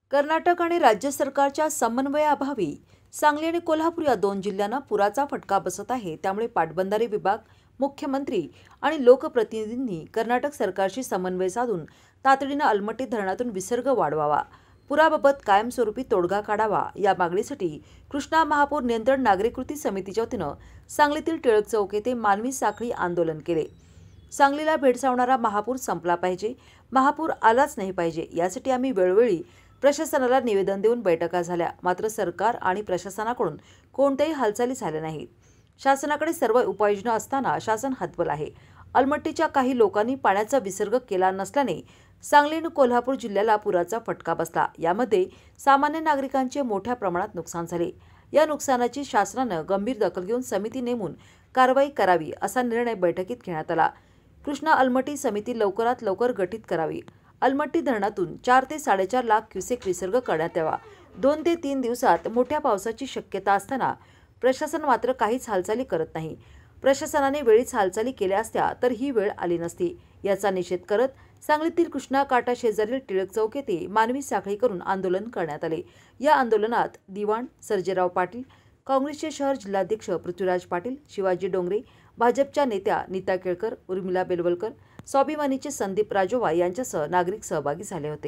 कर्नाटक आणि राज्य सरकारच्या समन्वयाअभावी सांगली आणि कोल्हापूर या दोन जिल्ह्यांना पुराचा फटका बसत आहे। त्यामुळे पाटबंधारे विभाग, मुख्यमंत्री आणि लोकप्रतिनिधींनी कर्नाटक सरकारशी समन्वय साधून तातडीने अलमट्टी धरणातून विसर्ग वाढवावा, पुराबाबत कायमस्वरूपी तोडगा काढावा या मागणीसाठी कृष्णा महापूर नियंत्रण नागरी कृती समितीच्या वतीने सांगलीतील टिळक चौक येथे मानवी साखळी आंदोलन केले। सांगलीला भेडसावणारा महापूर संपला पाहिजे, महापूर आलाच नाही पाहिजे यासाठी आम्ही वेळोवेळी प्रशासनाला निवेदन देऊन बैठका झाल्या, मात्र सरकार आणि प्रशासनाकडून कोणत्याही हालचाली झाल्या नाहीत। शासनाकडे सर्व उपाययोजना असताना शासन हतबल आहे। अलमट्टीच्या काही लोकांनी पाण्याचा विसर्ग केला नसल्याने सांगली आणि कोल्हापूर जिल्ह्याला पुराचा फटका बसला। यामध्ये सामान्य नागरिकांचे मोठ्या प्रमाणात नुकसान झाले। या नुकसानाची शासनाने गंभीर दखल घेऊन समिती नेमून कारवाई करावी असा निर्णय बैठकीत घेण्यात आला। कृष्णा अलमट्टी समिती लवकरात लवकर गठीत करावी। अलमट्टी धरणातून 4 ते 4.5 लाख क्युसेक विसर्ग करण्यात यावा। 2 ते 3 दिवसात मोठ्या पावसाची शक्यता असताना प्रशासन मात्र काहीच हालचाली करत नाही। प्रशासनाने वेळीच हालचाली केल्या असत्या तर ही वेळ आली नसती। याचा निषेध करत सांगलीतील कृष्णा काटा शेजारील टिळक चौक येथे मानवी साखळी करून आंदोलन करण्यात आले। या आंदोलनात दिवाण सर्जेराव पाटील, काँग्रेसचे शहर जिल्हाध्यक्ष पृथ्वीराज पाटील, शिवाजी डोंगरे, भाजपच्या नेत्या नीता केळकर, उर्मिला बेलवलकर, स्वाभिमानीचे संदीप राजोवा यांच्यासह नागरिक सहभागी झाले होते।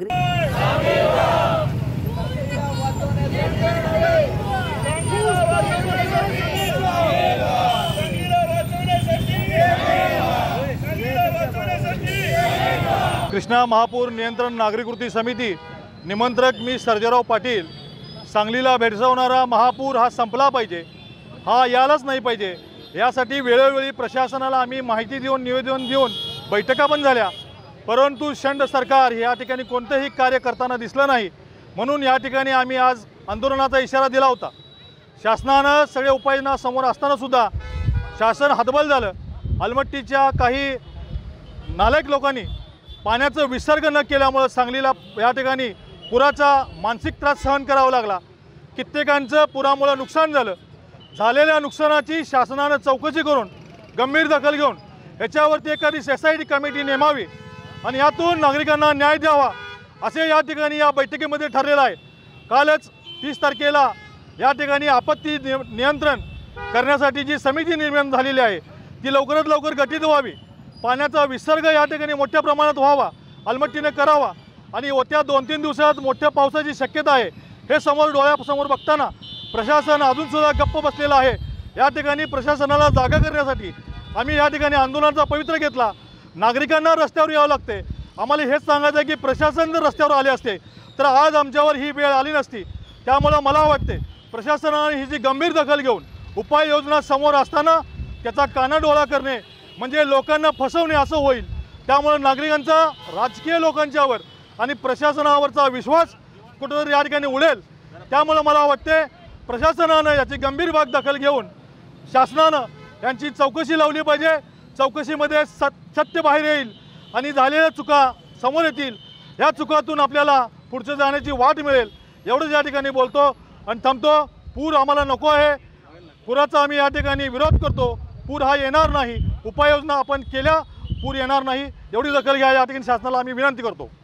कृष्णा महापूर नियंत्रण नागरी कृती समिती निमंत्रक मी सर्जेराव पाटील। सांगलीला भेडसावणारा महापूर हा संपला पाहिजे, हा यायलाच नाही पाहिजे यासाठी वेळोवेळी प्रशासनाला आम्ही माहिती देऊन निवेदन देऊन बैठका पण झाल्या, परंतु शंड सरकार या ठिकाणी कोणतेही कार्य करताना दिसलं नाही। म्हणून या ठिकाणी आम्ही आज आंदोलनाचा इशारा दिला होता। शासनानं सगळे उपाययोजना समोर असताना सुद्धा शासन हतबल झालं। अलमट्टीच्या काही नालायक लोकांनी पाण्याचा विसर्ग न केल्यामुळे सांगलीला या ठिकाणी पुराचा मानसिक त्रास सहन करावा लागला। कित्येकांचं पुरामुळे नुकसान झालं। झालेल्या नुकसानाची शासनाने चौकशी करून गंभीर दखल घेऊन याच्यावरती एखादी SIT कमिटी नेमावी आणि यातून नागरिकांना न्याय द्यावा असे या ठिकाणी या बैठकीमध्ये ठरलेलं आहे। कालच 30 तारखेला या ठिकाणी आपत्ती नियंत्रण करण्यासाठी जी समिती निर्माण झालेली आहे ती लवकरात लवकर गठीत व्हावी। पाण्याचा विसर्ग या ठिकाणी मोठ्या प्रमाणात व्हावा, अलमट्टीने करावा आणि येत्या 2-3 दिवसात मोठ्या पावसाची शक्यता आहे हे समोर डोळ्यासमोर बघताना प्रशासन अजूनसुद्धा गप्प बसलेलं आहे। या ठिकाणी प्रशासनाला जागा करण्यासाठी आम्ही या ठिकाणी आंदोलनाचा पवित्रा घेतला। नागरिकांना रस्त्यावर यावं लागते। आम्हाला हेच सांगायचं आहे की प्रशासन जर रस्त्यावर आले असते तर आज आमच्यावर ही वेळ आली नसती। त्यामुळे मला वाटते प्रशासनाने ही जी गंभीर दखल घेऊन उपाययोजना समोर असताना त्याचा कानाडोळा करणे म्हणजे लोकांना फसवणे असं होईल। त्यामुळे नागरिकांचा राजकीय लोकांच्यावर आणि प्रशासनावरचा विश्वास कुठेतरी या ठिकाणी उडेल। त्यामुळे मला वाटते प्रशासनाने याची गंभीर दखल घेऊन शासनानं यांची चौकशी लावली पाहिजे। चौकशीमध्ये सत्य बाहेर येईल आणि झालेल्या चुका समोर येतील। या चुकातून आपल्याला पुढचं जाण्याची वाट मिळेल एवढंच या ठिकाणी बोलतो आणि थांबतो। पूर आम्हाला नको आहे, पुराचा आम्ही या ठिकाणी विरोध करतो। पूर हा येणार नाही, उपाययोजना आपण केल्या पूर येणार नाही एवढी दखल घ्या या ठिकाणी शासनाला आम्ही विनंती करतो।